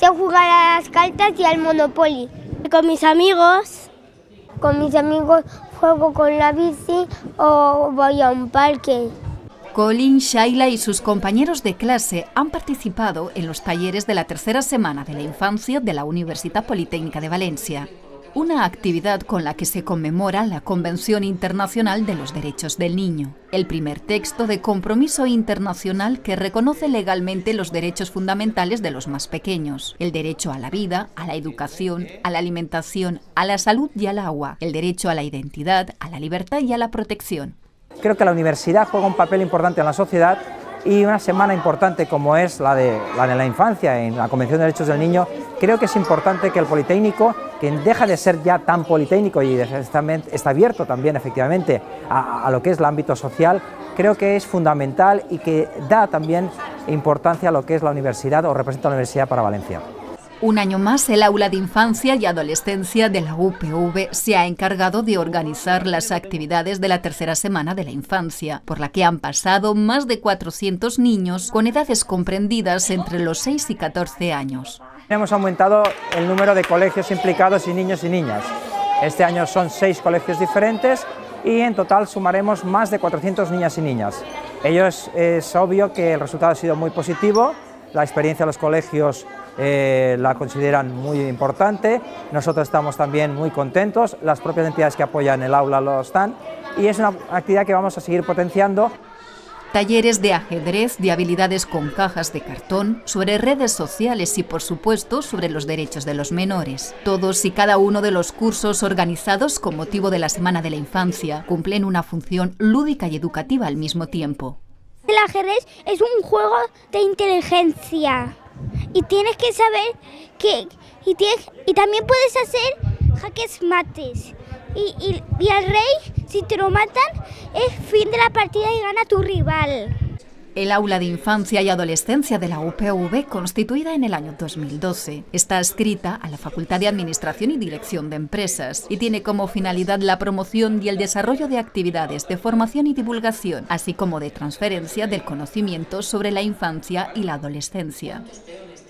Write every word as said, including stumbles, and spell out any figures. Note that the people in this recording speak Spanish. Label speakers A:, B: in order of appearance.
A: gusta jugar a las cartas y al Monopoly. Con mis amigos, con mis amigos juego con la bici o voy a un parque.
B: Colin, Shaila y sus compañeros de clase han participado en los talleres de la tercera semana de la infancia de la Universitat Politécnica de Valencia, una actividad con la que se conmemora la Convención Internacional de los Derechos del Niño, el primer texto de compromiso internacional que reconoce legalmente los derechos fundamentales de los más pequeños: el derecho a la vida, a la educación, a la alimentación, a la salud y al agua, el derecho a la identidad, a la libertad y a la protección.
C: Creo que la universidad juega un papel importante en la sociedad y una semana importante como es la de la, de la infancia en la Convención de Derechos del Niño, creo que es importante que el Politécnico, que deja de ser ya tan politécnico y está, está abierto también efectivamente a, a lo que es el ámbito social, creo que es fundamental y que da también importancia a lo que es la universidad o representa la universidad para Valencia.
B: Un año más, el Aula de Infancia y Adolescencia de la U P V se ha encargado de organizar las actividades de la tercera semana de la infancia, por la que han pasado más de cuatrocientos niños con edades comprendidas entre los seis y catorce años.
C: Hemos aumentado el número de colegios implicados y niños y niñas. Este año son seis colegios diferentes y en total sumaremos más de cuatrocientas niñas y niñas. Ello es, es obvio que el resultado ha sido muy positivo, la experiencia de los colegios Eh, la consideran muy importante, nosotros estamos también muy contentos, las propias entidades que apoyan el aula lo están y es una actividad que vamos a seguir potenciando.
B: Talleres de ajedrez, de habilidades con cajas de cartón, sobre redes sociales y, por supuesto, sobre los derechos de los menores. Todos y cada uno de los cursos organizados con motivo de la Semana de la Infancia cumplen una función lúdica y educativa al mismo tiempo.
A: El ajedrez es un juego de inteligencia. Y tienes que saber que y, tienes, y también puedes hacer jaques mates y, y, y al rey, si te lo matan, es fin de la partida y gana tu rival.
B: El Aula de Infancia y Adolescencia de la U P V, constituida en el año dos mil doce, está adscrita a la Facultad de Administración y Dirección de Empresas y tiene como finalidad la promoción y el desarrollo de actividades de formación y divulgación, así como de transferencia del conocimiento sobre la infancia y la adolescencia.